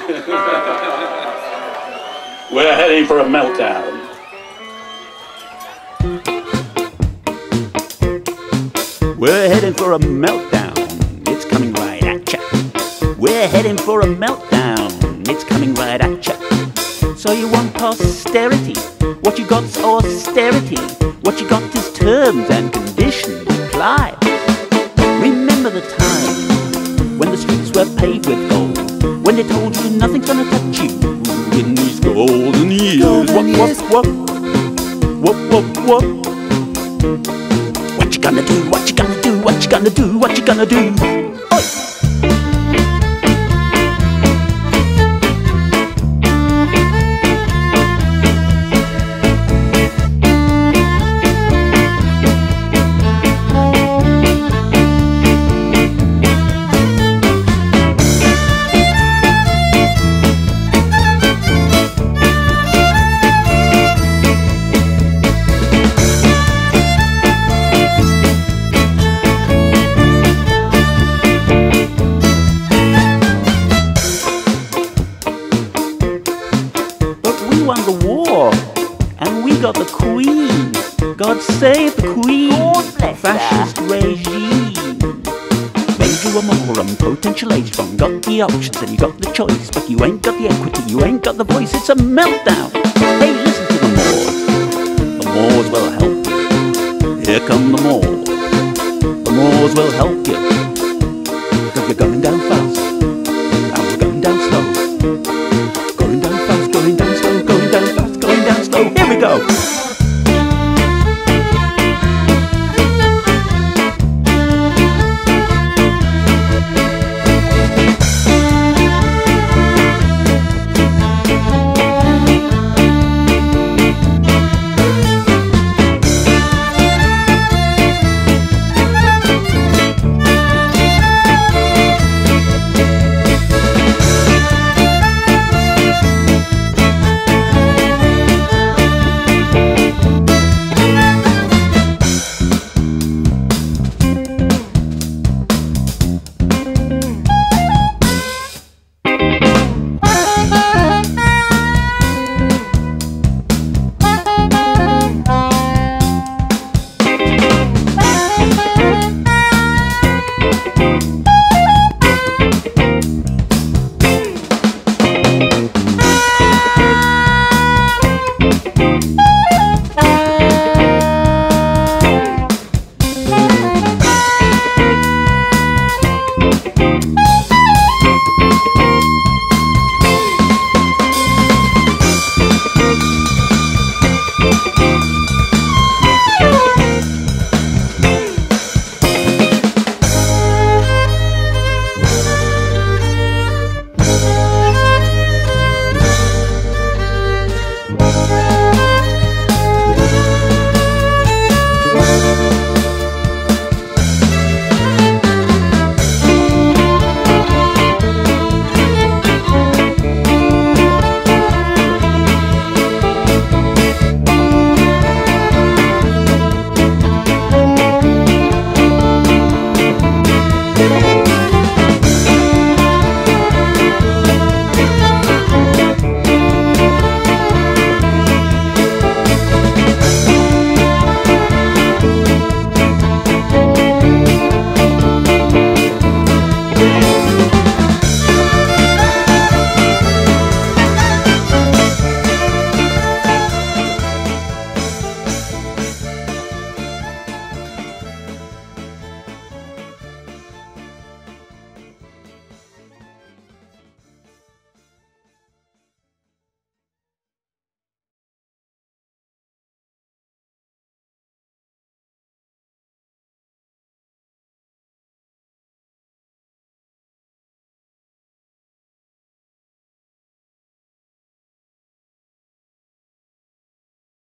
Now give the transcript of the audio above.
We're heading for a meltdown. We're heading for a meltdown. It's coming right at ya. We're heading for a meltdown. It's coming right at ya. So you want posterity? What you got's austerity. What you got is terms and conditions apply. Remember the time when the streets were paved with gold, when they told you nothing's gonna touch you in these golden years. Golden years. What? What you gonna do? What you gonna do? What you gonna do? What you gonna do? Oi! We won the war, and we got the Queen. God save the Queen. God bless Fascist regime. Made you a moron, potentially strong. Got the options and you got the choice, but you ain't got the equity, you ain't got the voice. It's a meltdown. Hey, listen to the Moors. The Moors will help you. Here come the Moors. The Moors will help you. Cause you're going down fast, and we're going down slow. Going down fast, going down slow, going down fast, going down slow. Here we go.